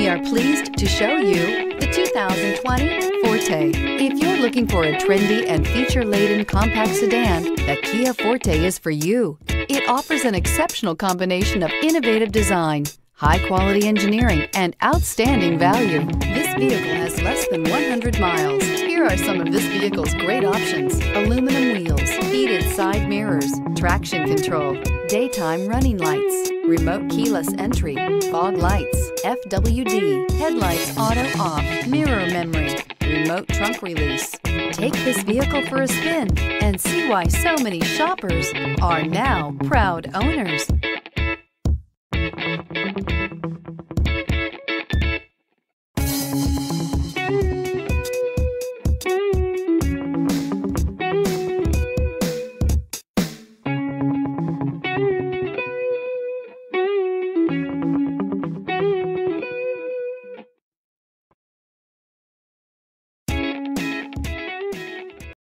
are pleased to show you the 2020 Forte. If you're looking for a trendy and feature-laden compact sedan, the Kia Forte is for you. It offers an exceptional combination of innovative design, high-quality engineering, and outstanding value. This vehicle has less than 100 miles. Here are some of this vehicle's great options: aluminum wheels, heated side mirrors, traction control, daytime running lights, remote keyless entry, fog lights, FWD, headlights auto off, mirror memory, remote trunk release. Take this vehicle for a spin and see why so many shoppers are now proud owners.